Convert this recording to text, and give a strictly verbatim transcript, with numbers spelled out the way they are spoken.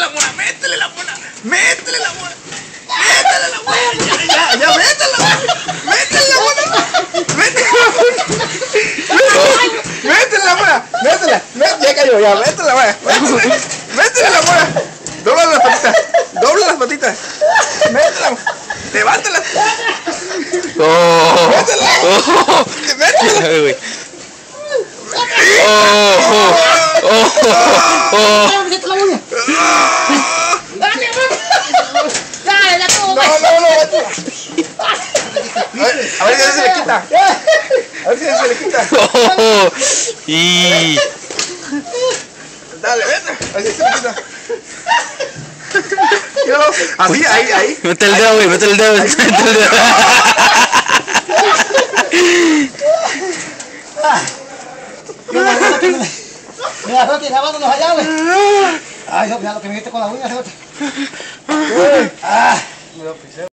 la mona, métele la mona, métele la mona, métele la mona, ya, ya, ya, métele la mona, métele la mona, métele la mona, métele la mona, métele, métele, ya cayó, ya, métele la mona, métele, métele la mona, dobla las patitas, dobla las patitas, métele la mona, levántala, Oh. métela, métela. Oh, oh, oh, oh. Dale, la tuvo. No, no, no. A ver, a ver si se le quita. A ver si se le quita. Oh. Y Dale, vete. A ver si se le quita. Míralo. Así, ahí, ahí. mete el dedo, güey, mete el dedo, mete el dedo. Mira, Roti, lavándonos allá, güey. Ay, Dios, mira lo que me diste con la uña, Roti.